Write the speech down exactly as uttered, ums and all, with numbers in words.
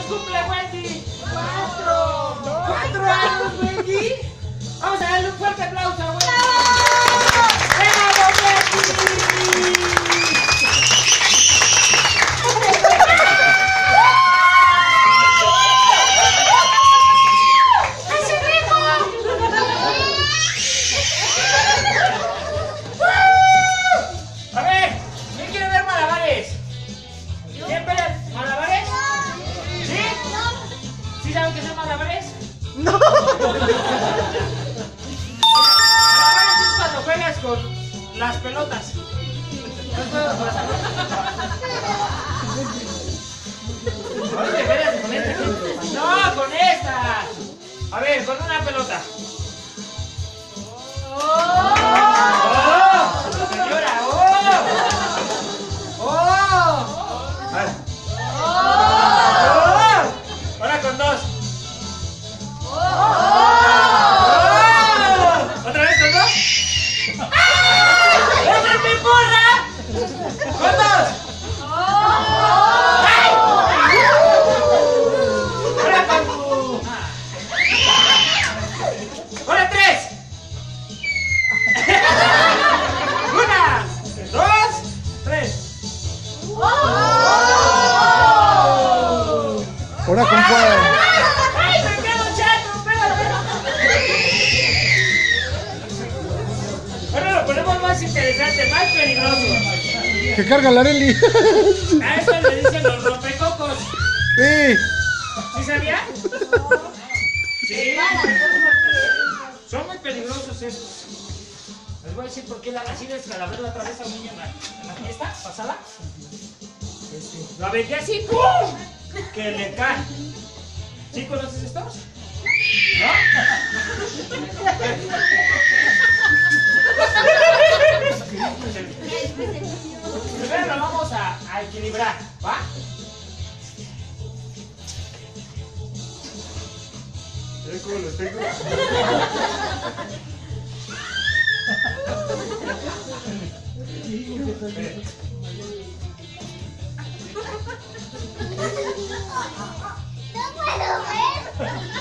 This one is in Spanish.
años cumple Wendy? ¡Cuatro! ¿Cuatro años, Wendy? Vamos a darle un fuerte aplauso a Wendy. ¡Bravo, Wendy! A ver, ¿quién quiere ver malabares? ¿Quién ve malabares? ¿Sí? ¿Sí saben qué son malabares? No. Malabares es cuando juegas con las pelotas. ¿No juegas con las pelotas? Oye, espérate, con esta. No, con esta. A ver, con una pelota. ¡Oh! ¡Oh! ¡Señora! ¡Oh! ¡Oh! A ver. ¡Oh! Ahora con dos. ¡Oh! ¿Otra vez con dos? ¡Otra mi porra! ¡Con dos! ¡Ay! Ahora con... ¡Ahora tres! ¡Una! ¡Dos! ¡Tres! Ahora con cuál. ¡Ay, me quedo chato! ¡Espérate! Ahora lo ponemos más interesante, más peligroso. Que carga la Areli. A eso le dicen los rompecocos. Sí. ¿Sí sabía? Sí. Son muy peligrosos estos. Les voy a decir por qué la, así descalabré la otra vez a un niño en la, en la fiesta pasada. Este, lo aventé así, ¡pum! Que le cae. ¿Sí conoces estos? ¿No? Primero lo vamos a, a equilibrar, ¿va? ¿Eh, cómo los tengo? No puedo ver.